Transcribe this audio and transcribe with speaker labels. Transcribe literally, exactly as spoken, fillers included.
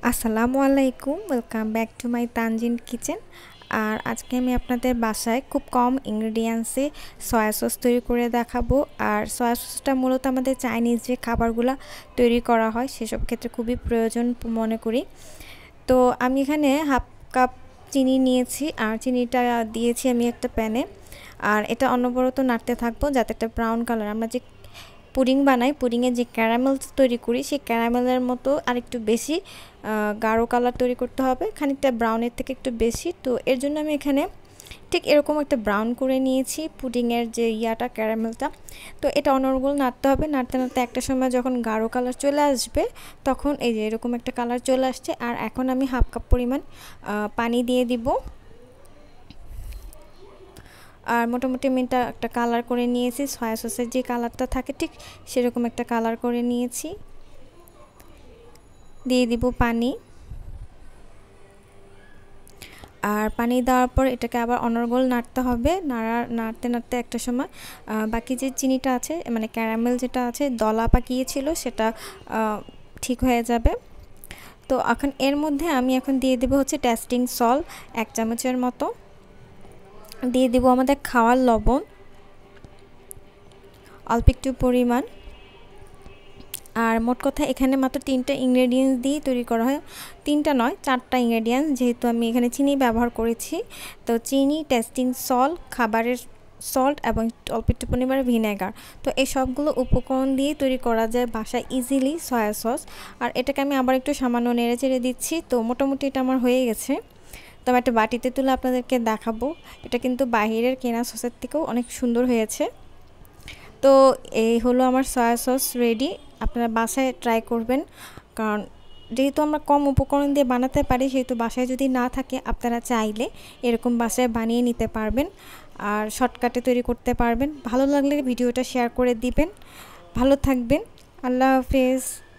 Speaker 1: আসসালামু আলাইকুম, welcome back to my Tanzin kitchen. আর আজকে আমি আপনাদের বাসায় খুব কম ইনগ্রেডিয়েন্টসে সয়া সস তৈরি করে দেখাবো। আর সয়া সসটা মূলত আমাদের চাইনিজ যে খাবারগুলো তৈরি করা হয় সেসব ক্ষেত্রে খুবই প্রয়োজন মনে করি। তো আমি এখানে হাফ কাপ চিনি নিয়েছি, আর চিনিটা দিয়েছি আমি একটা প্যানে। আর এটা অনবরত নাড়তে থাকবো যাতে একটা ব্রাউন কালার, আমরা যে পুডিং বানাই, পুডিংয়ে যে ক্যারামেল তৈরি করি সেই ক্যারামেলের মতো আর একটু বেশি গাঢ় কালার তৈরি করতে হবে, খানিকটা ব্রাউনের থেকে একটু বেশি। তো এর জন্য আমি এখানে ঠিক এরকম একটা ব্রাউন করে নিয়েছি পুডিংয়ের যে ইয়াটা, ক্যারামেলটা। তো এটা অনর্গল নাড়তে হবে, নাড়তে নাড়তে একটা সময় যখন গাঢ় কালার চলে আসবে তখন এই যে এরকম একটা কালার চলে আসছে। আর এখন আমি হাফ কাপ পরিমাণ পানি দিয়ে দিব। আর মোটামুটি আমি এটা একটা কালার করে নিয়েছি, সয়া সসের যে কালারটা থাকে ঠিক সেরকম একটা কালার করে নিয়েছি। দিয়ে দিব পানি। আর পানি দেওয়ার পর এটাকে আবার অনর্গল নাড়তে হবে। নাড়া নাড়তে নাড়তে একটা সময় বাকি যে চিনিটা আছে, মানে ক্যারামেল যেটা আছে দলা পাকিয়েছিল, সেটা ঠিক হয়ে যাবে। তো এখন এর মধ্যে আমি এখন দিয়ে দেবো হচ্ছে টেস্টিং সল্ট এক চামচের মতো, দিয়ে দেবো আমাদের খাওয়ার লবণ অল্প একটু পরিমাণ। আর মোট কথা এখানে মাত্র তিনটা ইনগ্রেডিয়েন্টস দিয়ে তৈরি করা হয়, তিনটা নয় চারটা ইনগ্রেডিয়েন্টস, যেহেতু আমি এখানে চিনি ব্যবহার করেছি। তো চিনি, টেস্টিং সল্ট, খাবারের সল্ট এবং অল্প একটু পরিমাণে ভিনেগার। তো এই সবগুলো উপকরণ দিয়ে তৈরি করা যায় বাসায় ইজিলি সয়া সস। আর এটাকে আমি আবার একটু সামান্য নেড়ে চেড়ে দিচ্ছি। তো মোটামুটি এটা আমার হয়ে গেছে। তো আমি একটা বাটিতে তুলে আপনাদেরকে দেখাবো। এটা কিন্তু বাইরের কেনা সসের থেকেও অনেক সুন্দর হয়েছে। তো এই হলো আমার সয়া সস রেডি। আপনারা বাসায় ট্রাই করবেন, কারণ যেহেতু আমরা কম উপকরণ দিয়ে বানাতে পারি, সেহেতু বাসায় যদি না থাকে আপনারা চাইলে এরকম বাসায় বানিয়ে নিতে পারবেন আর শর্টকাটে তৈরি করতে পারবেন। ভালো লাগলে ভিডিওটা শেয়ার করে দিবেন। ভালো থাকবেন। আল্লাহ হাফেজ।